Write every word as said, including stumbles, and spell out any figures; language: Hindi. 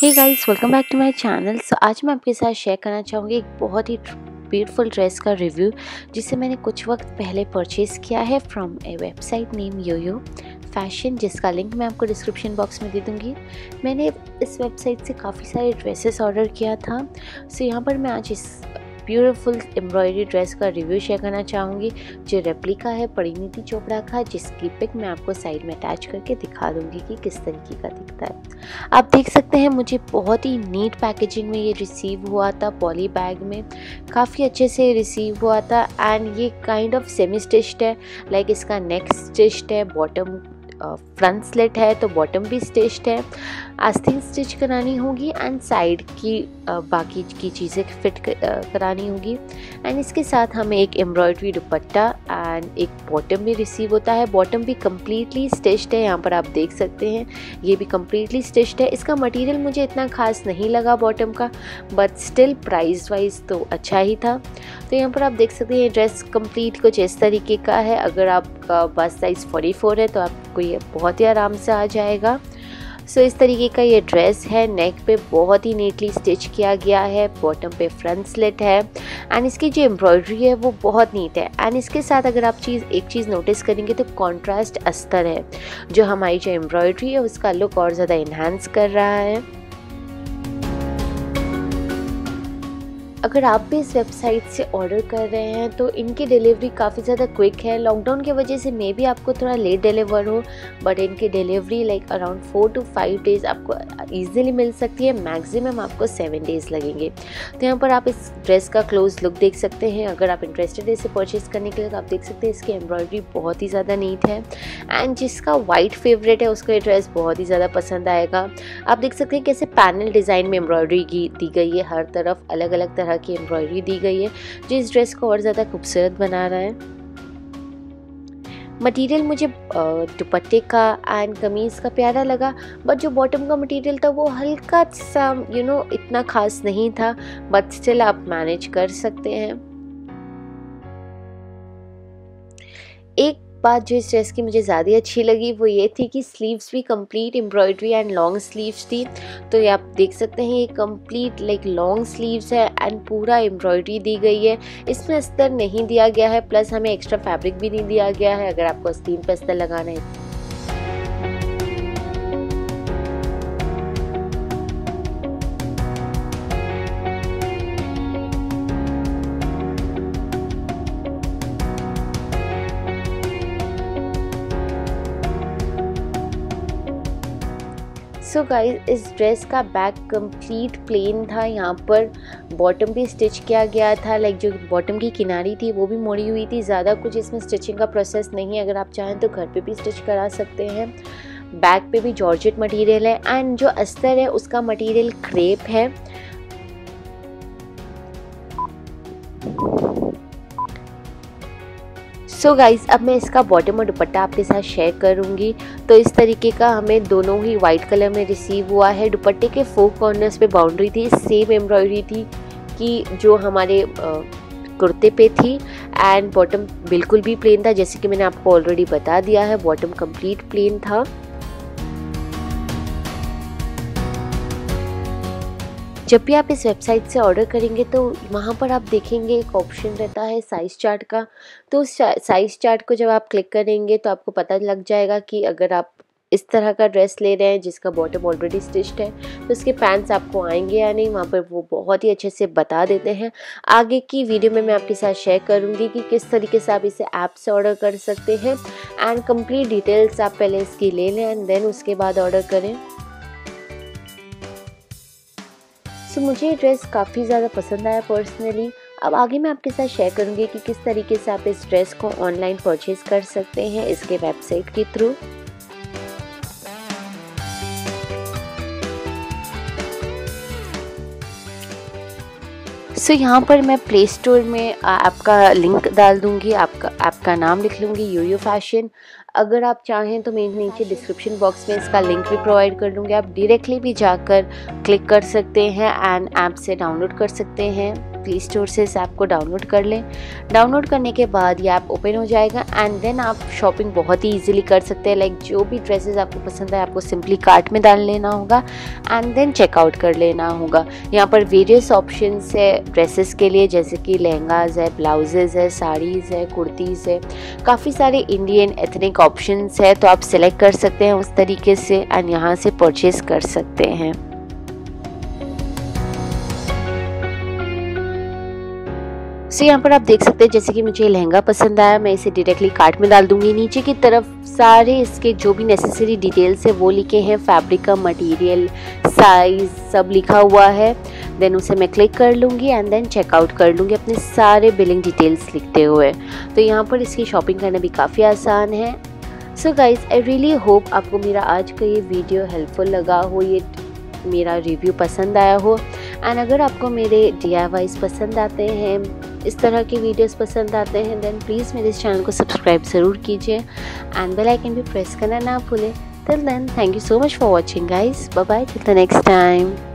Hey guys, welcome back to my channel. So आज मैं आपके साथ शेयर करना चाहूँगी एक बहुत ही ब्यूटीफुल ड्रेस का रिव्यू जिसे मैंने कुछ वक्त पहले परचेज़ किया है from a website name Yoyo fashion, जिसका लिंक मैं आपको डिस्क्रिप्शन बॉक्स में दे दूँगी। मैंने इस वेबसाइट से काफ़ी सारे ड्रेसेस ऑर्डर किया था। सो यहाँ पर मैं आज इस ब्यूटीफुल एम्ब्रॉयडरी ड्रेस का रिव्यू शेयर करना चाहूँगी जो रेप्लिका है परिणीति चोपड़ा का, जिसकी पिक मैं आपको साइड में अटैच करके दिखा दूँगी कि किस तरीके का दिखता है। आप देख सकते हैं मुझे बहुत ही नीट पैकेजिंग में ये रिसीव हुआ था, पॉली बैग में काफ़ी अच्छे से रिसीव हुआ था। एंड ये काइंड ऑफ सेमी स्टिच्ड है, लाइक इसका नेक स्टिच्ड है, बॉटम फ्रंट स्लिट है तो बॉटम भी स्टिच्ड है, आस्तीन स्टिच करानी होगी एंड साइड की uh, बाकी की चीज़ें फिट uh, करानी होगी। एंड इसके साथ हमें एक एम्ब्रॉयडरी दुपट्टा एंड एक बॉटम भी रिसीव होता है। बॉटम भी कम्प्लीटली स्टिच्ड है, यहाँ पर आप देख सकते हैं ये भी कम्प्लीटली स्टिच्ड है। इसका मटेरियल मुझे इतना खास नहीं लगा बॉटम का, बट स्टिल प्राइस वाइज तो अच्छा ही था। तो यहाँ पर आप देख सकते हैं ये ड्रेस कंप्लीट कुछ इस तरीके का है। अगर आपका बस साइज़ फोर्टी फोर है तो आपको ये बहुत ही आराम से आ जाएगा। सो so, इस तरीके का ये ड्रेस है, नेक पे बहुत ही नीटली स्टिच किया गया है, बॉटम पे फ्रंट स्लिट है एंड इसकी जो एम्ब्रॉयडरी है वो बहुत नीट है। एंड इसके साथ अगर आप चीज़ एक चीज़ नोटिस करेंगे तो कॉन्ट्रास्ट अस्तर है जो हमारी जो एम्ब्रॉयडरी है उसका लुक और ज़्यादा इन्हांस कर रहा है। अगर आप भी इस वेबसाइट से ऑर्डर कर रहे हैं तो इनकी डिलीवरी काफ़ी ज़्यादा क्विक है। लॉकडाउन की वजह से मे बी आपको थोड़ा लेट डिलीवर हो, बट इनकी delivery like around four to five days आपको इजीली मिल सकती है। मैक्सिमम आपको सेवन डेज़ लगेंगे। तो यहाँ पर आप इस ड्रेस का क्लोज लुक देख सकते हैं। अगर आप इंटरेस्टेड है इसे परचेज़ करने के लिए तो आप देख सकते हैं इसकी एम्ब्रॉयडरी बहुत ही ज़्यादा नीट है एंड जिसका वाइट फेवरेट है उसको ये ड्रेस बहुत ही ज़्यादा पसंद आएगा। आप देख सकते हैं कैसे पैनल डिज़ाइन में एम्ब्रॉयडरी दी गई है, हर तरफ अलग अलग तरह की एम्ब्रॉयडरी दी गई है जो इस ड्रेस को और ज़्यादा खूबसूरत बना रहा है। मटेरियल मुझे दुपट्टे का एंड कमीज़ का प्यारा लगा, बट जो बॉटम का मटेरियल था वो हल्का सा यू नो इतना खास नहीं था, बट स्टिल आप मैनेज कर सकते हैं। एक बात जो इस ड्रेस की मुझे ज़्यादा अच्छी लगी वो ये थी कि स्लीव्स भी complete embroidery and long sleeves थी। तो ये आप देख सकते हैं ये कंप्लीट लाइक लॉन्ग स्लीव्स है एंड पूरा एम्ब्रॉयडरी दी गई है। इसमें अस्तर नहीं दिया गया है, प्लस हमें एक्स्ट्रा फैब्रिक भी नहीं दिया गया है अगर आपको आस्तीन पे अस्तर लगाना है। सो so गाइस, इस ड्रेस का बैक कंप्लीट प्लेन था। यहाँ पर बॉटम भी स्टिच किया गया था, लाइक जो बॉटम की किनारी थी वो भी मोड़ी हुई थी। ज़्यादा कुछ इसमें स्टिचिंग का प्रोसेस नहीं है, अगर आप चाहें तो घर पे भी स्टिच करा सकते हैं। बैक पे भी जॉर्जेट मटेरियल है एंड जो अस्तर है उसका मटेरियल क्रेप है। सो so गाइज, अब मैं इसका बॉटम और दुपट्टा आपके साथ शेयर करूंगी। तो इस तरीके का हमें दोनों ही वाइट कलर में रिसीव हुआ है। दुपट्टे के फोर कॉर्नर्स पे बाउंड्री थी, सेम एम्ब्रॉयडरी थी कि जो हमारे कुर्ते पे थी एंड बॉटम बिल्कुल भी प्लेन था, जैसे कि मैंने आपको ऑलरेडी बता दिया है बॉटम कंप्लीट प्लेन था। जब भी आप इस वेबसाइट से ऑर्डर करेंगे तो वहाँ पर आप देखेंगे एक ऑप्शन रहता है साइज़ चार्ट का। तो उस साइज़ चार्ट को जब आप क्लिक करेंगे तो आपको पता लग जाएगा कि अगर आप इस तरह का ड्रेस ले रहे हैं जिसका बॉटम ऑलरेडी स्टिच्ड है तो उसके पैंट्स आपको आएंगे या नहीं, वहाँ पर वो बहुत ही अच्छे से बता देते हैं। आगे की वीडियो में मैं आपके साथ शेयर करूँगी कि किस तरीके से आप इसे ऐप से ऑर्डर कर सकते हैं एंड कंप्लीट डिटेल्स आप पहले इसकी ले लें एंड देन उसके बाद ऑर्डर करें। सो so, मुझे ये ड्रेस काफ़ी ज़्यादा पसंद आया पर्सनली। अब आगे मैं आपके साथ शेयर करूँगी कि किस तरीके से आप इस ड्रेस को ऑनलाइन परचेज़ कर सकते हैं इसके वेबसाइट के थ्रू। सो so, यहाँ पर मैं प्ले स्टोर में ऐप का लिंक डाल दूँगी, आपका ऐप का नाम लिख लूँगी योयो फैशन। अगर आप चाहें तो मैं नीचे डिस्क्रिप्शन बॉक्स में इसका लिंक भी प्रोवाइड कर दूँगी, आप डायरेक्टली भी जाकर क्लिक कर सकते हैं एंड ऐप से डाउनलोड कर सकते हैं। प्ले स्टोर से इस ऐप को डाउनलोड कर लें। डाउनलोड करने के बाद ये ऐप ओपन हो जाएगा एंड देन आप शॉपिंग बहुत ही ईजिली कर सकते हैं। लाइक जो भी ड्रेसेस आपको पसंद है आपको सिंपली कार्ट में डाल लेना होगा एंड देन चेकआउट कर लेना होगा। यहाँ पर वेरियस ऑप्शंस है ड्रेसेस के लिए, जैसे कि लहंगाज है, ब्लाउजेज़ है, साड़ीज़ है, कुर्तीज़ है, काफ़ी सारे इंडियन एथनिक ऑप्शंस है। तो आप सिलेक्ट कर सकते हैं उस तरीके से एंड यहाँ से परचेज़ कर सकते हैं। सो so, यहाँ पर आप देख सकते हैं जैसे कि मुझे लहंगा पसंद आया, मैं इसे डायरेक्टली कार्ट में डाल दूंगी। नीचे की तरफ सारे इसके जो भी नेसेसरी डिटेल्स है वो लिखे हैं, फैब्रिक का मटेरियल, साइज़ सब लिखा हुआ है। देन उसे मैं क्लिक कर लूँगी एंड देन चेकआउट कर लूँगी अपने सारे बिलिंग डिटेल्स लिखते हुए। तो यहाँ पर इसकी शॉपिंग करना भी काफ़ी आसान है। So guys, I really hope आपको मेरा आज का ये वीडियो हेल्पफुल लगा हो, ये मेरा रिव्यू पसंद आया हो। एंड अगर आपको मेरे डी आई वाईज़ पसंद आते हैं, इस तरह के वीडियोस पसंद आते हैं, देन प्लीज़ मेरे इस चैनल को सब्सक्राइब ज़रूर कीजिए एंड बेल आइकन भी प्रेस करना ना भूलें। Till then, thank you so much for watching guys. Bye bye, till the next time.